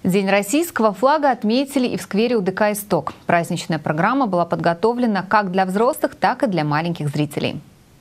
День российского флага отметили и в сквере УДК «Исток». Праздничная программа была подготовлена как для взрослых, так и для маленьких зрителей.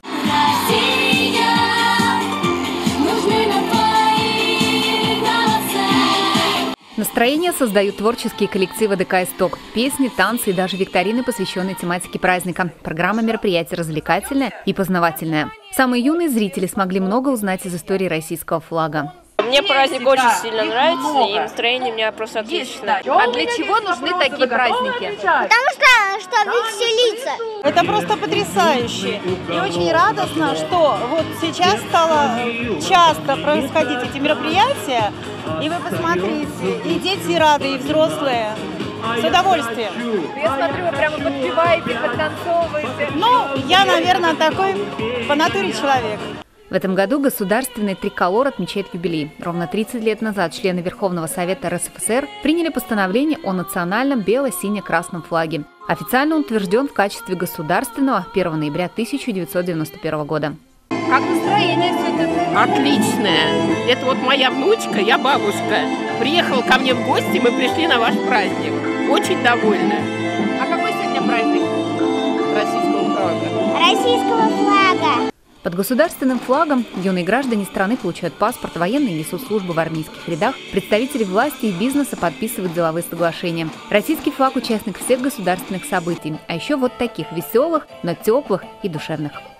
Настроение создают творческие коллективы ДК «Исток». Песни, танцы и даже викторины, посвященные тематике праздника. Программа мероприятия развлекательная и познавательная. Самые юные зрители смогли много узнать из истории российского флага. Мне праздник очень сильно нравится, и настроение у меня просто отличное. А для чего нужны такие праздники? Потому что веселиться. Это просто потрясающе. И очень радостно, что вот сейчас стало часто происходить эти мероприятия. И вы посмотрите, и дети рады, и взрослые. С удовольствием. Я смотрю, вы прямо подпеваете, подтанцовываете. Ну, я, наверное, такой по натуре человек. В этом году государственный триколор отмечает юбилей. Ровно 30 лет назад члены Верховного Совета РСФСР приняли постановление о национальном бело-сине-красном флаге. Официально он утвержден в качестве государственного 1 ноября 1991 года. Как настроение сегодня? Отличное. Это вот моя внучка, я бабушка. Приехала ко мне в гости, мы пришли на ваш праздник. Очень довольна. А какой сегодня праздник? Российского флага. Российского флага. Под государственным флагом юные граждане страны получают паспорт, военные несут службу в армейских рядах, представители власти и бизнеса подписывают деловые соглашения. Российский флаг – участник всех государственных событий, а еще вот таких веселых, но теплых и душевных.